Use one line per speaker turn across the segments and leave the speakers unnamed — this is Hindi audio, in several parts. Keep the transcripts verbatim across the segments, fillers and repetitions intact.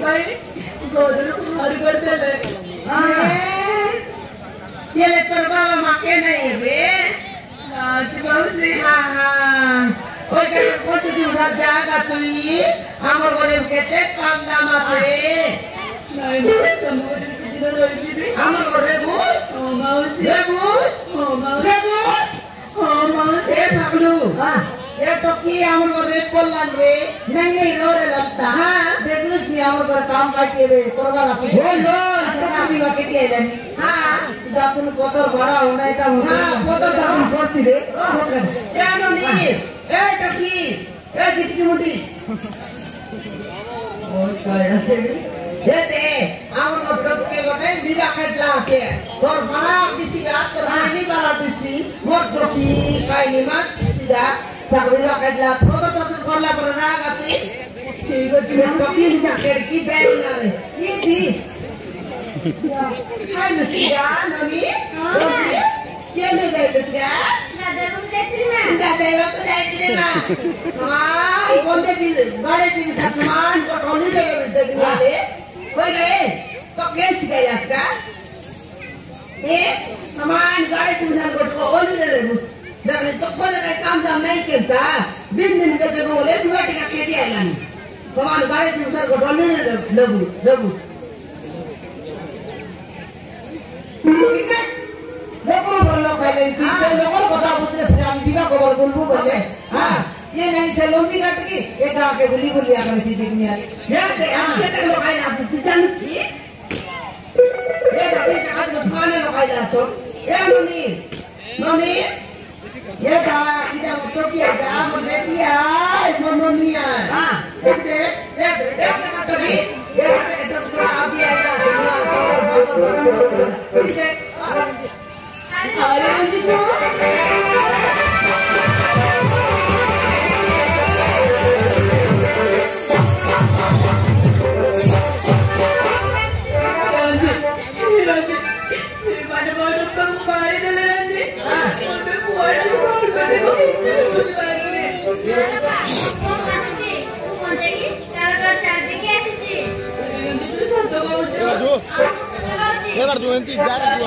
भाई गोदन हर कर दे ले ये ले तोर बाबा माके नहीं बे हां जी हां हां ओए के कोट दी उड़ा जागा तुई हमर बोले केते काम दाम आते नहीं नहीं तुम बोले किधर रही थी हमर बोले भूत ओ माउसी रे भूत ओ माउसी रे भूत ओ माउसी पगलू हां ये तो की हमर बोले कोल्लान रे नहीं नहीं रो रे लगता हां देखलस की हमर घर काम काटे रे तोरगा राखी बोलो তুমি বাকি দিয়ে জানি হ্যাঁ যখন পতর বড় ওনা এটা হ্যাঁ পতর যখন করছি রে কেন নি এটা কি এই দিকে মুটি ওই কয় আছে যেতে আমার মতকে গটে বিবা খাইলা আছে তোর বড় বিসি রাত রানি বড় বিসি মোর কি কাইনি মা বিসিরা চাকরিবা খাইলা পতর যখন করলা পর রাগ আছে ঠিক আছে তো কি জাকের কি দেয় না রে কি দি Hai Lucia, Noni? Noni? Kia lu dari Lucia?
Nggak ada yang mau terima.
Nggak ada yang mau terima. Maa, bonde di, bade di saman, kotoli deh bisa diale. Koi gay, kok gay sih gaya kan? Eh, saman gade di saman kotoli deh rebus. Dan itu kau nak kam jam naik kita, bin bin kita boleh dua tiga kali aja. Saman gade di saman kotoli deh lebu, lebu. देखो बोलो पहले कि लोगों को बता बोलते श्याम जी का खबर बोलबो बोले हां ये नहीं से लोगी काट की एक आके गुली गुली आकर सी देखनी आ ये ये तक लोग आए आप से जान की ये अभी आज खाने लोग आए तो ये नोनी नोनी ये का kita तो किया का मुझे किया नोनी हां देख देख देख देख तो की ये तो पूरा अभी आएगा इसे Ayo gitu. Lanjut, lanjut. Si mana mana kembali dulu lanjut. Udah kuat juga udah begitu lagi.
Ya Pak, mau mana sih? Mau jadi kalau kerja di apa sih?
Lanjut terus satu mau jauh.
ये कर दो इंती जा रही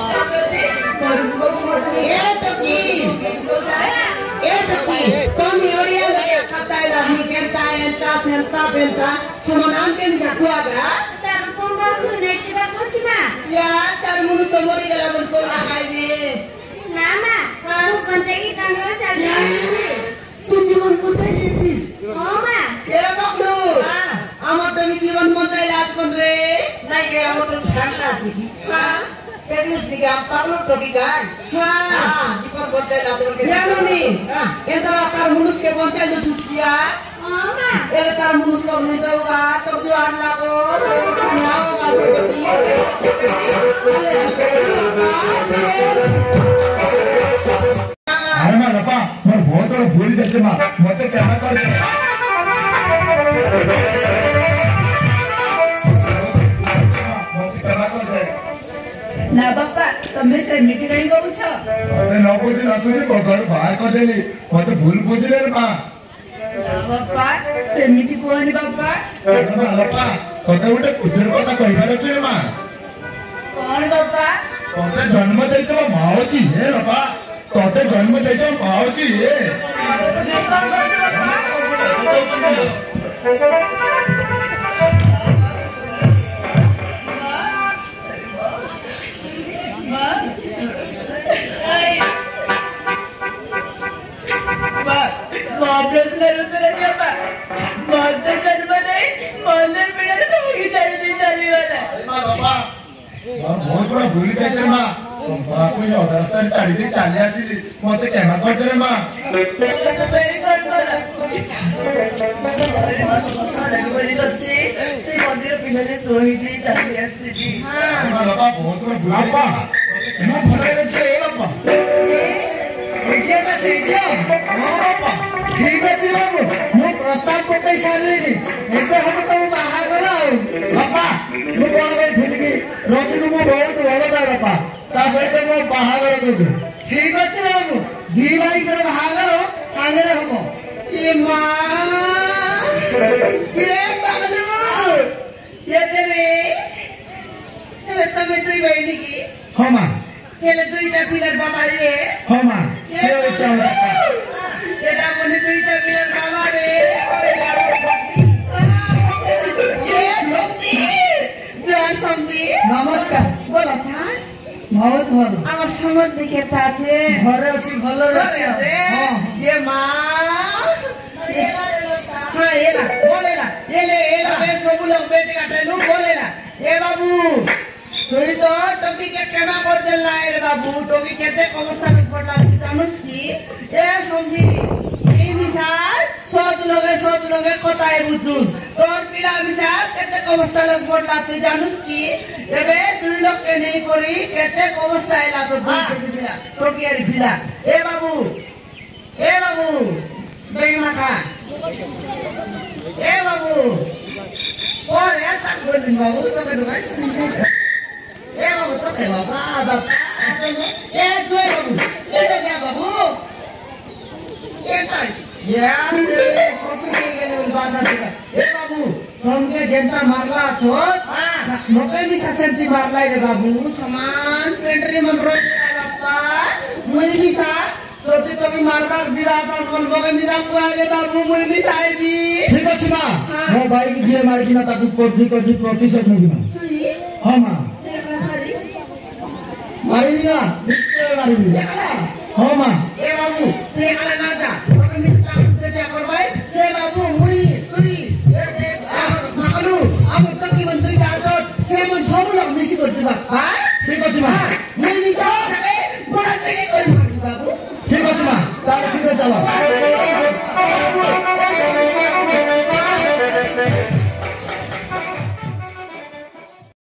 ये तो की ये तो की तो नियोरिया लगे खाता है नहीं करता है इंता सेंता बेंता चुनाव के लिए जाकुआ गया
Ntar kumpul ku naik juga kunci mah.
ya tar mulu to mori gala bentul akai ni
Nama, kamu konteki tanggal saja.
tu जीवन कोते किस
Oh mah,
ये पकड़ो আমার তো জীবন মন্ত্রী লাভ কোন রে নাই গে আমার তো ঠান্ডা আছে কি হ্যাঁ তেলুস দিকে আম পাগল তো কি গায় হ্যাঁ জীবন মন্ত্রী লাভ কোন কে জানো নি হ্যাঁ এটা তার মানুষকে মন্ত্রী লুচু কিয়া
oh mah.
ele তার মানুষ কো নি দাওগা তো কি আল্লাহ কো নাও কাছে তো দিয়ে
अरे मां बापा मोर बहुत बड़ा भूल जाते मां मते कहना कर
ना बापा तमे सेमिति कहीं करू छ
अरे न बुझी न सोची घर बाहर कर देली मते भूल बुझिले रे मां
ना बापा सेमिति कोनी बापा
अरे मां बापा तते उठे कुदर কথা কইবার আছে রে मां
कोन बापा
तते जन्म देइतो माओची हे बापा तते जन्म देइतो माओची हे
कोन बापा
बहुत बड़ा भूल जाते रे मां बापू ये अदरस्तान चाड़ी दे चाले आसीली मते केना करते रे मां
से मंदिर पिनले सोहिदी चाली आसीली
मां बापा बहुत बड़ा भूल बापा केना भरे छे ए बापा
ए जे का से जे हां बापा ठीक अछि बाबू मु प्रस्ताव पकाई सारली एबे हम तो बाहर करा बापा मु कोन गई ठिकी रोजी को मु बहुत बड़ बड़ बापा ता सहित मु बाहर कर ठीक अछि बाबू दी भाई कर बाहर सागे हम ये मां ये बागलू ये ବହୁତ ଭଲ
আমার সম্বন্ধে কেতা আছে
ঘরে ଅଛି ଭଲରେ ଅଛି ହଁ
যে মা
ହଁ ଏଲା ବୋଲେଲା ଏଲେ ଏଲା ଏ ସବୁ ଲୋକ ବେଟି କାଟେଲୁ ବୋଲେଲା ଏ ବାବୁ তুই তো টকিকে ক্ষমা করতে নাই রে বাবু টকি কেতে অবস্থা পড়লা জানোস কি এ সমঝি এই মিশাল সত লগে সত লগে কথাই বুঝুন তোর পিলা মিশাল কেতে অবস্থা পড়লা তুই জানোস কি এবে তুই লোককে নেই করি কেতে অবস্থা এলা তোর পিলা টকি আর পিলা এ বাবু এ বাবু বেই মাথা এ বাবু ওরে তাক বলিন বাবু তবে ঢুকাই এ বাবু তো কে বাবা বাবা এ তুই বাবু এ রে বাবু এ তাই ইয়া রে ছোট নিয়ে গেলে বাধা দিলা এ বাবু তোমকে যেটা মারলা ছোট মোকে भी শাসনতি মারলাই রে বাবু সমান পেন্টরি মন রই বাবা মুই भी সা তোতে তুমি মারবার দিলা তার কোন মোকে নিজাম রে বাবু মুই भी সাইবি
ঠিক আছে মা ମୋ ଭାଇ କି ଯିଏ ମାରିକିନା ତାକୁ କୋଠି କୋଠି ପ୍ରତିଶୋଧ ନେବି ମା ହଁ ମା ମାରିବି ନା ନିଶ୍ଚୟ ମାରିବି ହଁ ମା
এ বাবু সে আলা না দা তোকে নিজাম যেটা করবাই সে বাবু মুই তুই মাগলু আমার তো কি বন্ধু দাদা সে মন সব লোক মিশি করতে বাবা
ঠিক আছে মা
মুই নিজাম থাকে গোড়া থেকে করে মারবি বাবু
ঠিক আছে মা তাহলে শীঘ্র চালাও